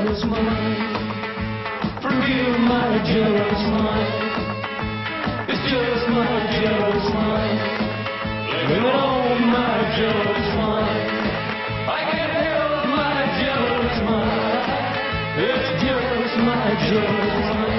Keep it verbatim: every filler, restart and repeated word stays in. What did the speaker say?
jealous mind. Forgive my jealous mind. It's just my jealous mind. Blame it on my jealous mind. I can't help my jealous mind. It's just my jealous mind.